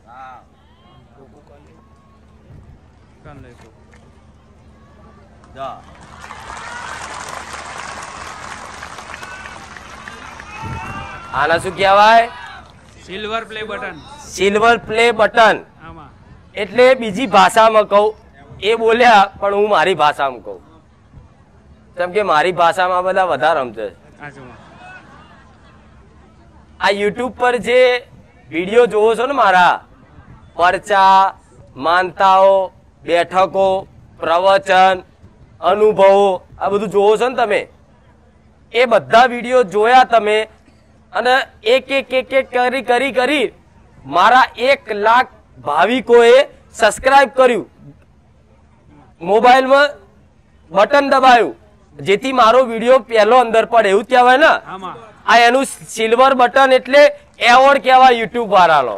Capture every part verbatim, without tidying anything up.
આના શું કહેવાય? Silver play button. Silver play button એટલે બીજી ભાષામાં કહું એ બોલ્યા, પણ હું મારી ભાષામાં કહું, કેમ કે મારી ભાષામાં બધા વધારે સમજે. આ યુટ્યુબ પર જે વિડીયો જોવો છો ને મારા, પરચા, માનતાઓ, બેઠકો, પ્રવચન, અનુભવો, આ બધું જોવો છો ને તમે, એ બધા વિડીયો જોયા તમે અને એક એક એક એક કરી કરી કરી મારા એક લાખ ભાવિકોએ સબસ્ક્રાઇબ કર્યું, મોબાઈલમાં બટન દબાયું, જેથી મારો વિડીયો પહેલો અંદર પડે, એવું કહેવાય ને. આ એનું સિલ્વર બટન એટલે એવોર્ડ કહેવાય યુટ્યુબ વાળાનો,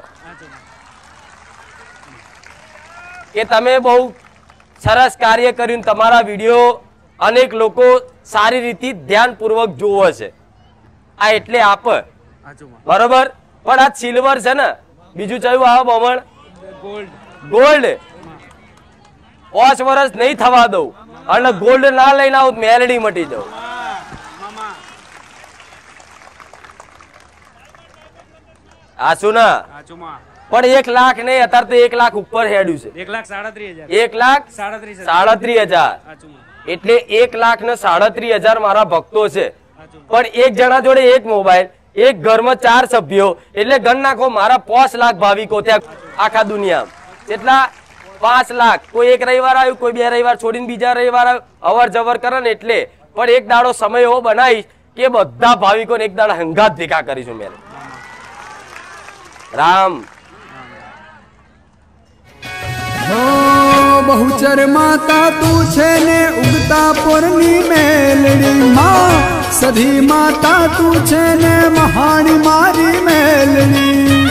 કે તમે બહુ સરસ કાર્ય કર્યું, તમારા વિડીયો અનેક લોકો સારી રીતે ધ્યાનપૂર્વક જોવો છે. આ એટલે આપ બરોબર, પણ આ સિલ્વર છે ને, બીજું ચયું આવે બમણ ગોલ્ડ. પાંચ વર્ષ નહીં થવા દઉં અને ગોલ્ડ ના લઈને આવું મેલડી મટી જાઉં. આ શું ના, પણ એક લાખ નહીં, અત્યારે તો એક લાખ ઉપર હેડ્યું છે. એક લાખ સાડત્રીસ હજાર એક લાખ સાડત્રીસ હજાર એટલે એક લાખ ને સાડત્રીસ હજાર મારા ભક્તો છે. પણ એક જણા જોડે એક મોબાઈલ, એક ઘરમાં ચાર સભ્યો, એટલે ગણ નાખો મારા પાંચ લાખ ભાવિકો ત્યાં આખા દુનિયામાં. એટલા પાંચ લાખ. કોઈ એક રવિવાર આવ્યું, કોઈ બે રવિવાર છોડીને બીજા રવિવાર આવ્યું, અવર જવર કરે ને. એટલે પણ એક દાડો સમય એવો બનાવીશ કે બધા ભાવિકોને એક દાડો હંગાત ભેગા કરીશું. મેં રામ બહુચર માતા તું છે ને ઉગતા પોરની મેલડી માં, સધી માતા તું છે ને મહાણી મારી મેલડી.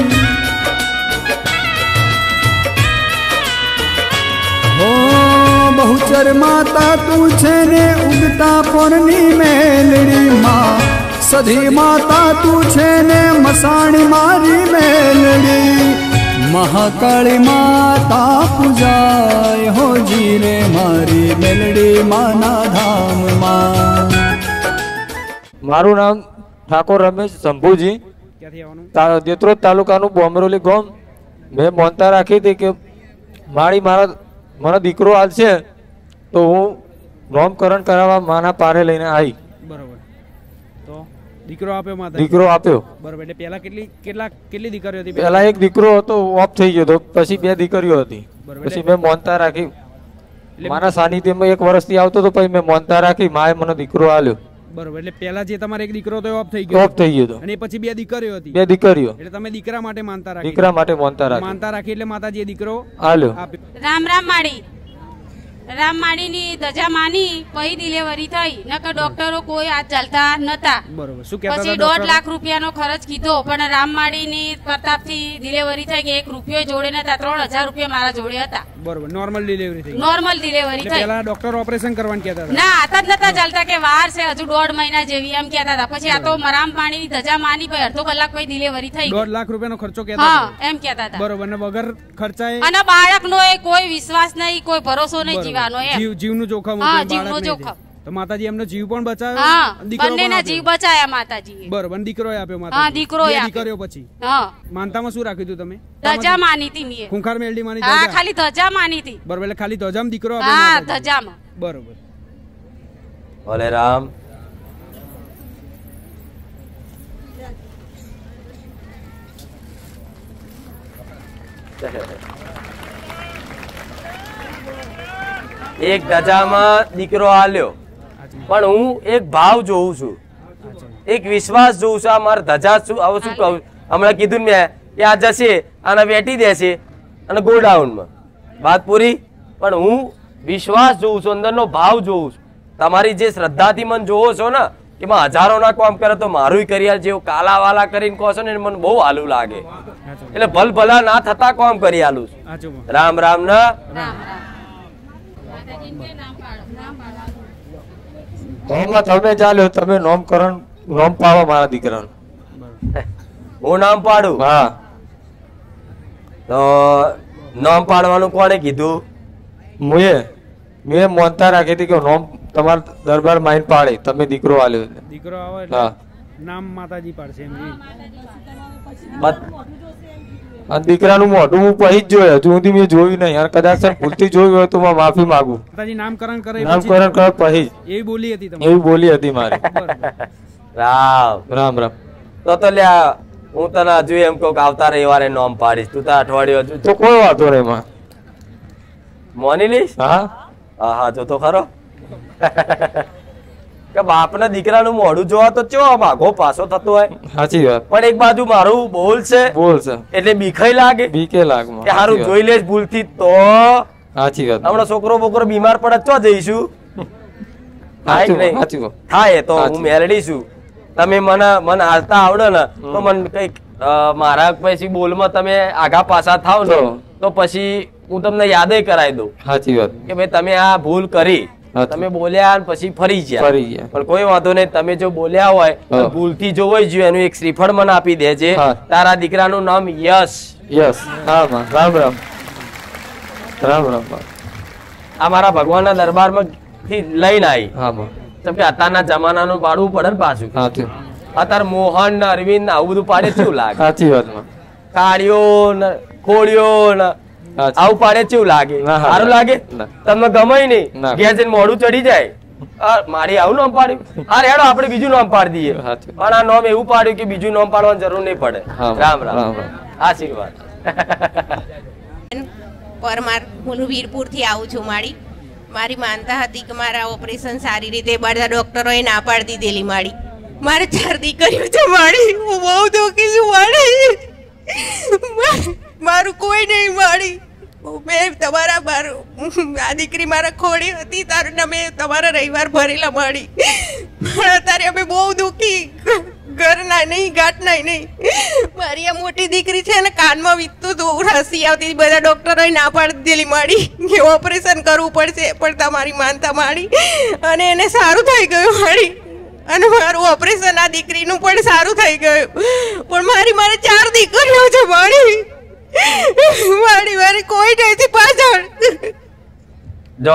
હો બહુચર માતા તું છે ને ઉગતા પોરની મેલડી માં, સધી માતા તું છે ને મસાણી મારી મેલડી. મહાકાળી માતા પૂજાય હો જીરે મારી મેલડી માના ધામમાં. મારું નામ ઠાકોર રમેશ શંભુજી, દેત્રોદ તાલુકાનું બોમરોલી ગામ. મેં મોનતા રાખી હતી કે મારી મારા મારો દીકરો હાલ છે તો હું નામકરણ કરાવવા માના પારે લઈને આવી. બરોબર. તો દીકરો આપ્યો માતા? દીકરો આપ્યો. બરોબર. એટલે પહેલા કેટલી કેટલા કેટલી દીકરીઓ હતી? પહેલા એક દીકરો હતો, ઓફ થઈ ગયો હતો, પછી બે દીકરીઓ હતી. પછી મેં મોનતા રાખી, મારા સાનિધ્યમાં એક વર્ષથી આવતો હતો, પછી મેં મોનતા રાખી, માએ મને દીકરો આલ્યો. બરોબર. એટલે પહેલા જે તમારે એક દીકરો હતો ઓફ થઈ ગયો? ઓફ થઈ ગયો. અને પછી બે દીકરીઓ હતી? બે દીકરીઓ. એટલે તમે દીકરા માટે માનતા રાખી? દીકરા માટે માનતા રાખી. માનતા રાખી એટલે માતાજીએ દીકરો આલ્યો. રામ રામ માડી રામ માડીની ધજા માની પછી ડિલિવરી થઈ, નકર ડોક્ટરો કોઈ હાથ ચાલતા નતા. બરોબર. શું કહેતા હતા? પછી દોઢ લાખ રૂપિયાનો ખર્ચ કીધો, પણ રામ માડીની પ્રતાપથી ડિલિવરી થઈ કે એક રૂપિયો જોડે નતા, ત્રણ હજાર રૂપિયા મારા જોડે હતા. બરોબર. નોર્મલ ડિલિવરી થઈ? નોર્મલ ડિલિવરી થઈ. પહેલા ડોક્ટર ઓપરેશન કરવાનું કહેતા હતા? ના, હાથ જ નતા ચાલતા, કે વાર છે હજુ દોઢ મહિના જેવી એમ કહેતા હતા. પછી આ તો રામ માડીની ધજા માની પછી અડધો કલાક પછી ડિલિવરી થઈ. દોઢ લાખ રૂપિયાનો ખર્ચો કહેતા હા એમ કહેતા હતા. બરોબર. અને વગર ખર્ચાએ અને બાળકનો કોઈ વિશ્વાસ નહીં, કોઈ ભરોસો નહીં જીવાનો. એમ જીવનું જોખમ. હા, જીવનું જોખમ. તો માતાજી એમનો જીવ પણ બચાવ્યો? હા, બંનેના જીવ બચાયા માતાજીએ. બરોબર. દીકરો આપ્યો માતાજી? હા, દીકરો આપ્યો. દીકરીઓ પછી? હા. માનતામાં શું રાખ્યું હતું તમે? ધજા માની હતી મે. ખૂંખાર મેલડી માની? હા, ખાલી ધજા માની હતી. બરોબર. એટલે ખાલી ધજામાં દીકરો આપ્યો? હા, ધજામાં. બરોબર. ભલે રામ. એક ધજામાં દીકરો આલ્યો, પણ હું એક ભાવ જોઉં છું, એક વિશ્વાસ જોઉં છું. આ મારા ધજા શું હવે શું કહું, હમણાં કીધું મેં કે આ જશે અને વેટી દેશે અને ગોડાઉનમાં વાત પૂરી. પણ હું વિશ્વાસ જોઉં છું, અંદરનો ભાવ જોઉં છું. તમારી જે શ્રદ્ધાથી મને જોવો છો ને, એમાં હજારો ના કામ કરે તો મારું કરી જેવું કાલા વાલા કરીને કહો છો ને, મને બહુ હાલું લાગે. એટલે ભલ ભલા ના થતા કામ કરી આલું. રામ રામ ના. તમે ચાલ્યો, તમે નામકરણ નામ પાડો મારા દીકરાનું. હું નામ પાડું? હા. તો નામ પાડવાનું કોણે કીધું? મુએ મેં મોનતા રાખી હતી કે નોમ તમારા દરબાર માઈન પાડે તમે દીકરો આલ્યો એટલે. દીકરો આવે એટલે હા નામ માતાજી પાડશે એમ ઈ. બત- અને દીકરાનું મોઢું હું પછી જ જોયું, હજુ સુધી મેં જોયું નહીં. અને કદાચ સર ભૂલથી જોયું હોય તો હું માફી માંગુ. માતાજી નામકરણ કરે પછી નામકરણ કર પછી જ. એવી બોલી હતી તમે. એવી બોલી હતી મારી. રામ રામ રામ. તો તો લ્યા હું તને હજુ એમ કહું કે આવતા રવિવારે નામ પાડીશ. તું તો અઠવાડિયું હજુ તો કોઈ વાંધો નહીં એમાં. મોની લઈશ. હા હા હા જો તો ખરો કે બાપના દીકરાનું મોઢું જોવા તો ચો માગો પાછો થતો હોય. સાચી વાત. પણ એક બાજુ મારું બોલ છે બોલ છે એટલે બીખાઈ લાગે બીકે લાગમાં. કે હારું જોઈ લેશ ભૂલથી તો સાચી વાત. હમણાં છોકરો બોકરો બીમાર પડે ચો જઈશું. થાય કે નહીં? સાચી વાત. થાય તો સાચી. હું મેલડી છું. તમે મને મને હાલતા આવડે ને તો મને કઈક અ, મારા પછી બોલમાં તમે આગા પાછા થાવ ને તો. તો પછી હું તમને યાદ કરાવી દઉં સાચી વાત. કે ભાઈ તમે આ ભૂલ કરી, સાચું. તમે બોલ્યા અને પછી ફરી ગયા. ફરી ગયા. પણ કોઈ વાંધો નહીં, તમે જો બોલ્યા હોય તો હા. ભૂલથી જો હોય જો એનું એક શ્રીફળ મને આપી દેજે. હા. તારા દીકરાનું નામ યશ. યસ. હા માં. રામ રામ. રામ રામ. આ મારા ભગવાનના દરબારમાં થી લઈને આવી. હા માં. કેમ કે અત્યારના જમાનાનું પાડવું પડે ને પાછું. સાચું. અત્યારે મોહન ને અરવિંદ ને આવું બધું પાડે કેવું લાગે? સાચી વાત માં. કાળિયો ને ખોડિયો ને સાચું. આવું પાડે કેવું લાગે? ના, હા. સારું લાગે? ના. તમને ગમે નહીં? ના. ઘેર જઈને મોઢું ચડી જાય. આ મારી આવું નામ પાડ્યું? હા હેડો આપણે બીજું નામ પાડી દઈએ. સાચું. પણ આ નામ એવું પાડ્યું કે બીજું નામ પાડવાની જરૂર નહીં પડે. હા. રામ રામ. રામ રામ. આશીર્વાદ. પરમાર હું વીરપુર થી આવું છું. મારી મારી માનતા હતી કે મારા ઓપરેશન સારી રીતે બધા ડોક્ટરોએ ના પાડી દીધેલી. મારી મારે ચાર દીકરીઓ છે. મારી હું બહુ દુઃખી છું. મારી મારું કોઈ નહીં. મારી મેં તમારા મારું આ દીકરી મારા ખોડી હતી તારું ને મેં તમારા રવિવાર ભરેલા. મારી પણ અત્યારે અમે બહુ દુઃખી, ઘર ના નહીં ગાંઠ ના નહીં. મારી આ મોટી દીકરી છે ને કાનમાં વીતતું હતું, રસી આવતી, બધા ડોક્ટરોએ ના પાડી દીધેલી. મારી કે ઓપરેશન કરવું પડશે, પણ તમારી માનતા મારી અને એને સારું થઈ ગયું. મારી અને મારું ઓપરેશન આ દીકરીનું પણ સારું થઈ ગયું. પણ મારી મારે ચાર દીકરીઓ છે. મારી મારી મારી કોઈ નથી પાછળ. જો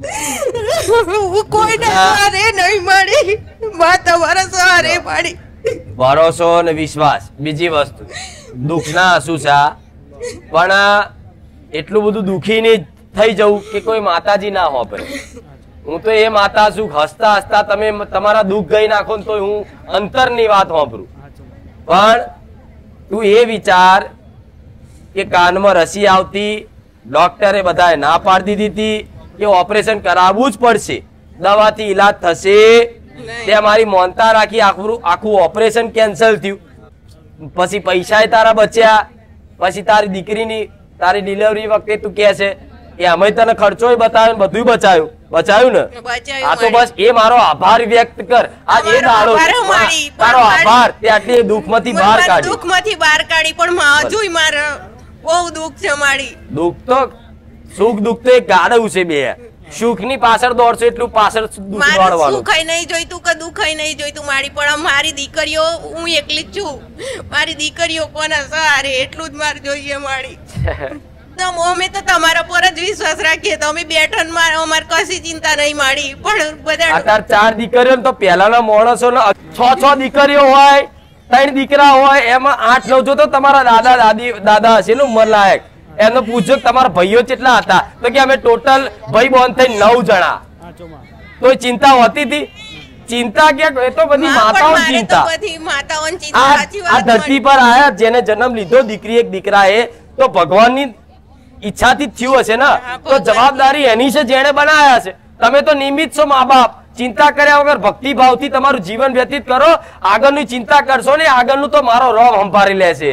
હું કોઈ સહારે નહીં. મારી માં તમારા સહારે. મારી ભરોસો અને વિશ્વાસ બીજી વસ્તુ. દુઃખના આંસુ છે આ. પણ એટલું બધું દુઃખી નહીં થઈ જવું કે કોઈ માતાજી ના હોપે. હું તો એ માતા છું હસતા હસતા તમે તમારા દુઃખ ગઈ નાખો ને તો હું અંતરની વાત વાપરું. પણ તું એ વિચાર કે કાનમાં રસી આવતી, ડોક્ટરે બધાએ ના પાડી દીધી હતી કે ઓપરેશન કરાવવું જ પડશે, દવાથી ઈલાજ થશે. તે મારી મોનતા રાખી, આખું આખું ઓપરેશન કેન્સલ થયું. પછી પૈસા તારા બચ્યા. પછી તારી દીકરીની તારી ડિલિવરી વખતે તું કહે છે કે અમે તને ખર્ચો બતાવ્યો, બધું બચાવ્યું બચાવ્યું ને. બચાવ્યું. આ તો બસ એ મારો આભાર વ્યક્ત કર. આ એ દાડો આભાર મારી. તારો આભાર તે આટલી દુઃખમાંથી બહાર કાઢી. દુઃખમાંથી બહાર કાઢી. પણ હજુય મારે બહુ દુઃખ છે. મારી દુઃખ તો સુખ દુઃખ તો એક ગાડું છે બે. સુખ ની પાછળ દોડશો એટલું પાછળ દુઃખ મારે દોડવાનું. સુખાઈ નહીં જોઈતું કે દુખાઈ નહીં જોઈતું. મારી પણ મારી દીકરીઓ હું એકલી જ છું. મારી દીકરીઓ કોના સહારે એટલું જ મારે જોઈએ. મારી અમે તો તમારા પર જ વિશ્વાસ રાખીએ તો અમે બેઠન માં અમારે કશી ચિંતા નહીં. મારી પણ બધા અત્યારે ચાર દીકરીઓ ને તો પેલાના માણસો ને છ છ દીકરીઓ હોય, ત્રણ દીકરા હોય, એમાં આઠ નવ જો તો તમારા દાદા દાદી દાદા હશે ને ઉંમર લાયક. એનો પૂછો તમારા ભાઈઓ કેટલા હતા તો કે અમે ટોટલ ભાઈ બોન થઈ નવ જણા. તો ચિંતા હોતી હતી? ચિંતા કે એ તો બધી માતાઓની ચિંતા. બધી માતાઓની ચિંતા. આ સાચી આ વાત. ધરતી પર આયા જેને જન્મ લીધો દીકરી એક દીકરા એ તો ભગવાનની ઈચ્છાથી જ થયું હશે ને. તો જવાબદારી એની છે જેને બનાયા છે. તમે તો નિમિત્ત છો મા બાપ. ચિંતા કર્યા વગર ભક્તિ ભાવથી તમારું જીવન વ્યતીત કરો. આગળની ચિંતા કરશો ને આગળનું તો મારો રોમ સંભાળી લેશે.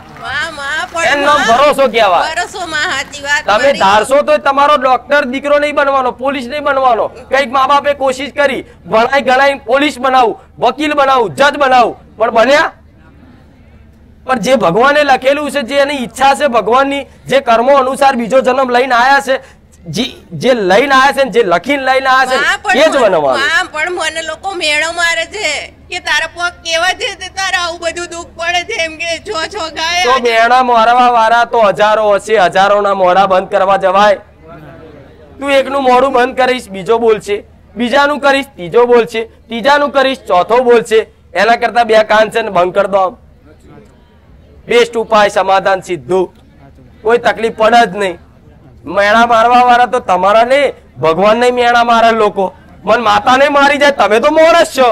એમનો ભરોસો કહેવાય. તમે ધારશો તો તમારો ડોક્ટર દીકરો નહીં બનવાનો, પોલીસ નહીં બનવાનો. કઈક મા બાપે કોશિશ કરી ભણાઈ ગણાઈ પોલીસ બનાવું, વકીલ બનાવું, જજ બનાવું, પણ બન્યા? પણ જે ભગવાને લખેલું છે, જે એની ઈચ્છા છે ભગવાનની, જે કર્મો અનુસાર બીજો જન્મ લઈને આયા છે, જે જે લઈને આયા છે ને જે લખીને લઈને આયા છે એ જ બનાવવાનું. હા પણ મને લોકો મેળો મારે છે કે તારા પગ કેવા છે તે તારા આવું બધું દુઃખ પડે છે એમ કે છો છો ગાય. તો મેણા મારવા વાળા તો હજારો હશે, હજારોના મોઢા બંધ કરવા જવાય? તું એકનું મોઢું બંધ કરીશ બીજો બોલશે, બીજાનું કરીશ ત્રીજો બોલશે, ત્રીજાનું કરીશ ચોથો બોલશે. એના કરતા બે કાન છે ને બંધ કરી દો. બેસ્ટ ઉપાય, સમાધાન સીધું, કોઈ તકલીફ પડે જ નહીં. મેણા મારવા વાળા તો તમારા નહીં, ભગવાન નહીં મેણા મારે લોકો. મન માતા ને મારી જાય, તમે તો મોરસ છો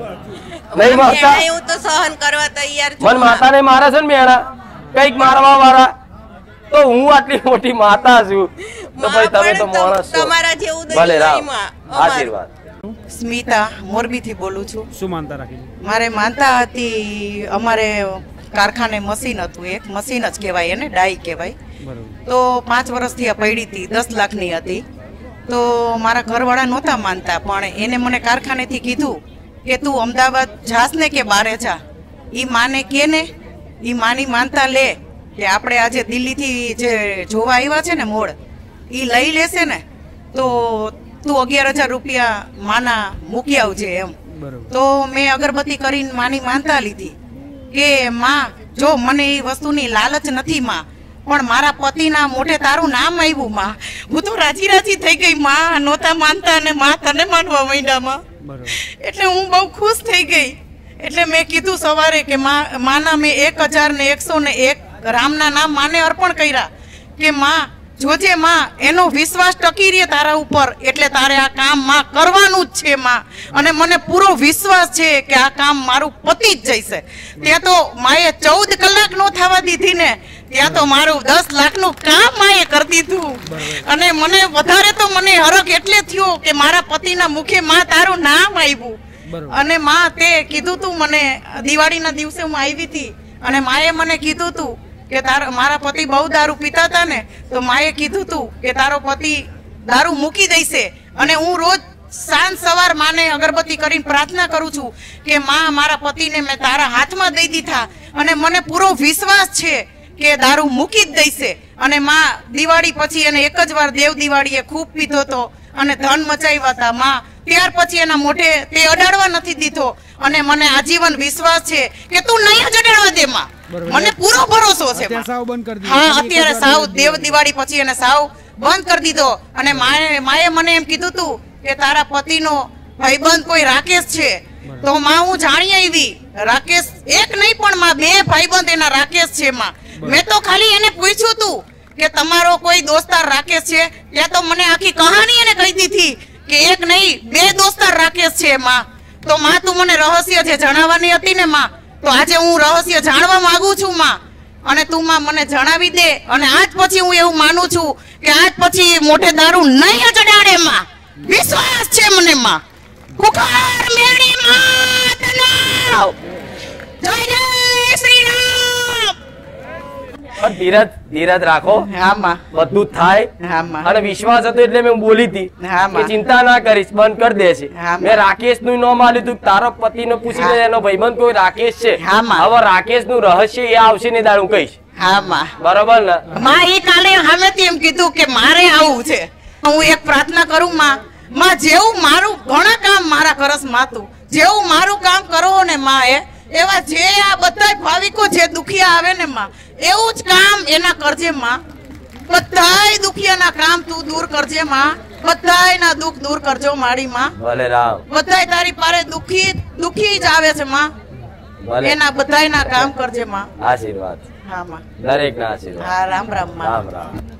નહીં મારતા. હું તો સહન કરવા તૈયાર છું. મન માતા ને મારે છે ને મેણા કઈક મારવા વાળા, તો હું આટલી મોટી માતા છું તો ભાઈ તમે તો મોરસ છો. તમારા જેવું ભલે રામ, આશીર્વાદ. સ્મિતા મોરબી થી બોલું છું. શું માનતા રાખી? મારે માનતા હતી, અમારે કારખાને મશીન હતું, એક મશીન જ કહેવાય એને, ડાઈ કહેવાય. તો પાંચ વર્ષથી આ પડી હતી, દસ લાખની હતી. તો મારા ઘરવાળા નહોતા માનતા, પણ એને મને કારખાનેથી કીધું કે તું અમદાવાદ જાસ ને કે બારે જા, ઈ માને કે ને ઈ માની માનતા લે કે આપણે આજે દિલ્હીથી જે જોવા આવ્યા છે ને મોડ, ઈ લઈ લેશે ને તો તું અગિયાર હજાર રૂપિયા માના મૂકી આવજે એમ. તો મેં અગરબત્તી કરીને માની માનતા લીધી કે માં જો મને એ વસ્તુની લાલચ નથી માં, પણ મારા પતિના મોઢે તારું નામ આવ્યું માં, હું તો રાજી રાજી થઈ ગઈ માં. નહોતા માનતા ને માં તને માનવા માંડ્યા માં. એટલે હું બહુ ખુશ થઈ ગઈ. એટલે મેં કીધું સવારે કે માના મેં એક હજાર ને એકસો ને એક રામના નામ માને અર્પણ કર્યા કે માં જોજે માં, એનો વિશ્વાસ ટકી રહે તારા ઉપર, એટલે તારે આ કામ માં કરવાનું જ છે માં. અને મને પૂરો વિશ્વાસ છે કે આ કામ મારું પતિ જ જઈશે. ત્યાં તો માએ ચૌદ કલાક નો થવા દીધી ને, ત્યાં તો મારું દસ લાખ નું કામ માએ કરી દીધું. અને મને વધારે તો મને હરખ એટલે થયો કે મારા પતિના મુખે માં તારું નામ આવ્યું. અને માં તે કીધું તું મને, દિવાળીના દિવસે હું આવી હતી અને માએ મને કીધું તું કે તારા મારા પતિ બહુ દારૂ પીતા હતા ને, તો માએ કીધું તું કે તારો પતિ દારૂ મૂકી દેશે. અને હું રોજ સાંજ સવાર માને અગરબત્તી કરીને પ્રાર્થના કરું છું કે માં મારા પતિને મેં તારા હાથમાં દઈ દીધા, અને મને પૂરો વિશ્વાસ છે કે દારૂ મૂકી જ દેશે. અને માં દિવાળી પછી એને એક જ વાર દેવ દિવાળીએ ખૂબ પીધો હતો અને ધન મચાવ્યા હતા માં. ત્યાર પછી એના મોઢે તે અડાડવા નથી દીધો. અને મને આજીવન વિશ્વાસ છે કે તું નહીં જ અડાડવા દે માં, મને પૂરો ભરોસો છે. હા અત્યારે સાવ દેવ દિવાળી પછી એને સાવ બંધ કરી દીધો. અને માએ માએ મને એમ કીધું તું કે તારા પતિનો ભાઈબંધ કોઈ રાકેશ છે, તો માં હું જાણી આવી રાકેશ એક નહીં પણ માં બે ભાઈબંધ એના રાકેશ છે માં. મેં તો ખાલી એને પૂછ્યું તું કે તમારો કોઈ દોસ્તાર રાકેશ છે, ત્યાં તો મને આખી કહાની એને કહી દીધી કે એક નહીં બે દોસ્તાર રાકેશ છે માં. તો માં તું મને રહસ્ય જે જણાવવાની હતી ને માં, તો આજે હું રહસ્ય જાણવા માંગુ છું માં. અને તું માં મને જણાવી દે. અને આજ પછી હું એવું માનું છું કે આજ પછી મોઢે દારૂ નહીં જ અડાડે માં. વિશ્વાસ છે મને માં. કુકાર મેળી માતનો જય જય શ્રી રામ. પણ ધીરજ ધીરજ રાખો, હા માં બધું થાય. હા માં અને વિશ્વાસ હતો એટલે મેં બોલી હતી હા કે માં ચિંતા ના કરીશ, બંધ કરી દેશે. હા મેં રાકેશ નું નામ આલ્યું હતું, તારો પતિ ને પૂછી લે એનો ભાઈબંધ કોઈ રાકેશ છે. હા માં હવે રાકેશ નું રહસ્ય એ આવશે ને દાડું કહીશ. હા માં બરોબર ને માં. એ કાલે સામેથી એમ કીધું કે મારે આવું છે. હું એક પ્રાર્થના કરું માં, માં જેવું મારું ઘણા કામ મારા કરસ માતું, જેવું મારું કામ કરો ને માં એ એવા જે આ બધા ભાવિકો જે દુખિયા આવે ને માં, એવું જ કામ એના કરજે માં. બધાય દુખિયાના કામ તું દૂર કરજે માં. બધાયના દુઃખ દૂર કરજો મારી માં. ભલે રામ. બધાય તારી પાસે દુખી દુખી જ આવે છે માં, એના બધાયના કામ કરજે માં. આશીર્વાદ. હા માં. દરેક ના આશીર્વાદ. હા રામ રામ માં. રામ રામ.